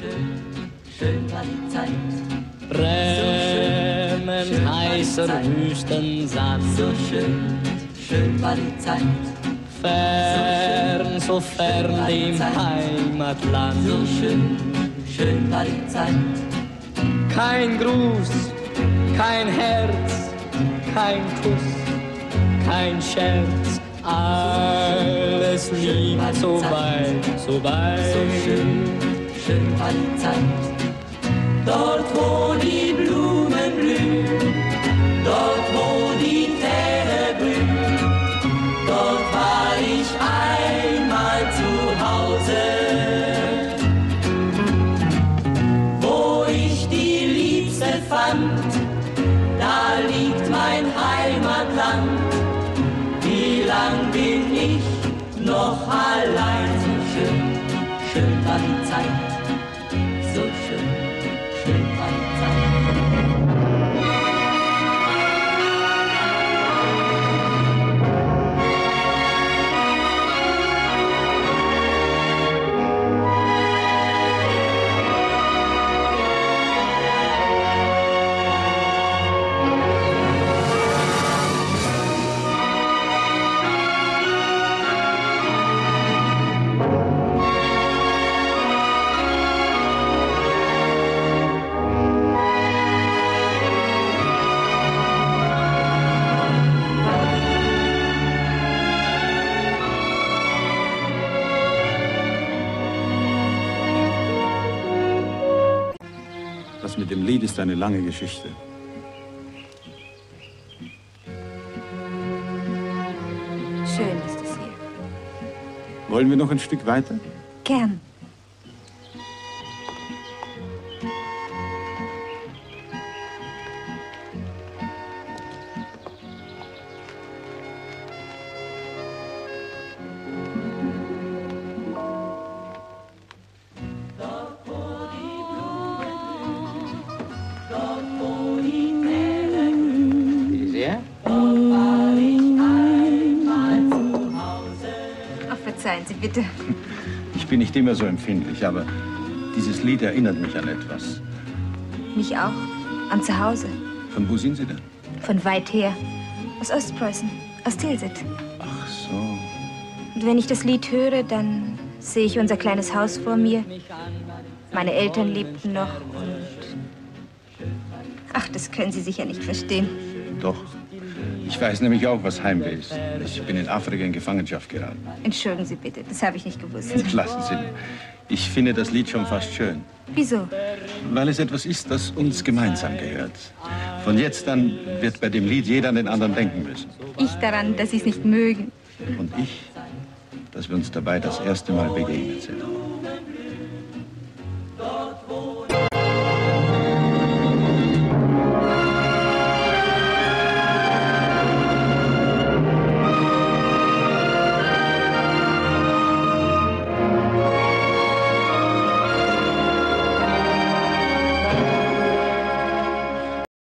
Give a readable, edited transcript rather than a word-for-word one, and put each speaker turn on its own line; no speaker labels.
schön, schön war die Zeit.
Brennend heißer Wüstensand.
So schön, schön war die Zeit.
Fern, so fern dem Heimatland.
So schön, schön war die Zeit.
Kein Gruß, kein Herz, kein Kuss, kein Scherz. Alles liegt so weit, so weit.
So schön, schön war die Zeit. Dort, wo die Blumen blühen, dort, wo die Täne blühen, dort war ich einmal zu Hause. Wo ich die Liebste fand, da liegt mein Heimatland. Wie lang bin ich noch allein? So schön, schön war die Zeit. So schön, schön war die Zeit.
Das mit dem Lied ist eine lange Geschichte.
Schön ist es hier.
Wollen wir noch ein Stück weiter?
Gern. Verzeihen Sie bitte.
Ich bin nicht immer so empfindlich, aber dieses Lied erinnert mich an etwas.
Mich auch. An zu Hause.
Von wo sind Sie denn?
Von weit her. Aus Ostpreußen. Aus Tilsit.
Ach so.
Und wenn ich das Lied höre, dann sehe ich unser kleines Haus vor mir. Meine Eltern lebten noch und... Ach, das können Sie sicher nicht verstehen.
Doch. Ich weiß nämlich auch, was Heimweh ist. Ich bin in Afrika in Gefangenschaft geraten.
Entschuldigen Sie bitte, das habe ich nicht gewusst.
Lassen Sie mich. Ich finde das Lied schon fast schön.
Wieso?
Weil es etwas ist, das uns gemeinsam gehört. Von jetzt an wird bei dem Lied jeder an den anderen denken müssen.
Ich daran, dass Sie es nicht mögen.
Und ich, dass wir uns dabei das erste Mal begegnet sind.